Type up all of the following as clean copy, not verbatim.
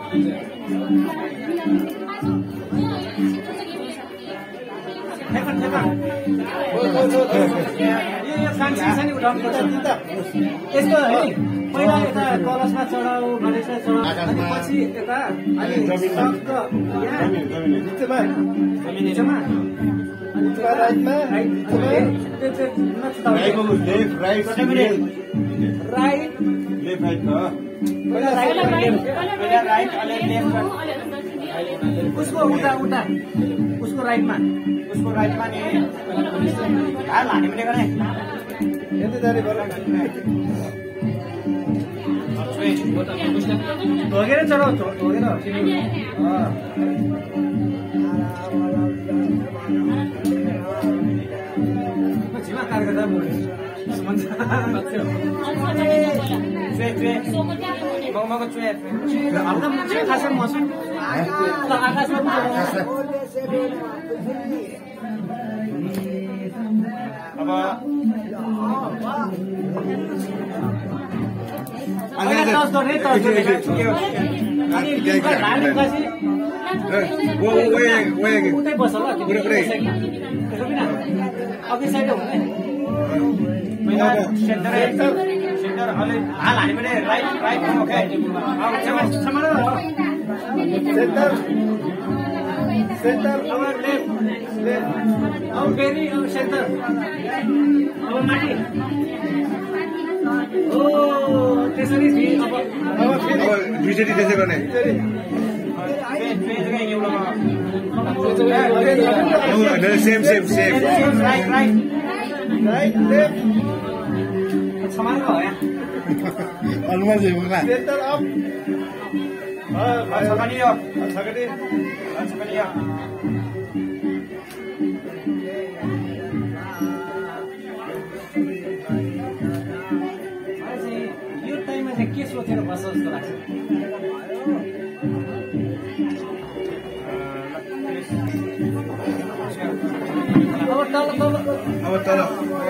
यसको है पहिला यता कलशमा चढाऊ गणेशमा चढाऊ अनि पछि यता उसको उता उता उसको राइटमा नि हाल हाने पनि गरे ढोगेर चढाउ ढोगेर झिमा कार गर्दा उतै बस ल अघि साइड हुने सेन्टर हाल हाने पनि राइट ओके सेन्टर अब लेफ्ट अब फेरि अब सेन्टर अब माथि ओ त्यसरी अब फेरि दुईचोटि त्यसै गर्ने सेम राइट लेफ्ट समान हो या अलमोस्ट होगा सेन्टर अप सकनियो यो टाइममा चाहिँ के सोचेर बस्छ जस्तो लाग्छ अब तल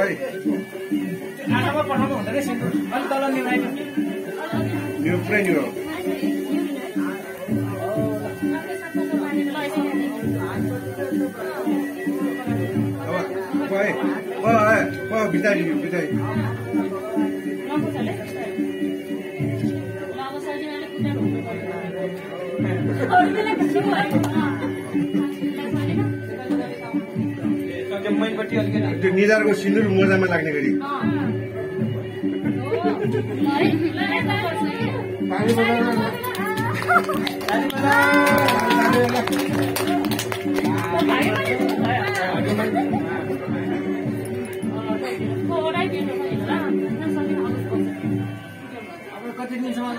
आँखामा पठाउनु हुँदैन सेन्टर अलिक तल निर्णय यो फ्रेन्ड हो बिताई त्यो निधारको सिन्दुर मोजामा लाग्ने गरी कति दिनसम्म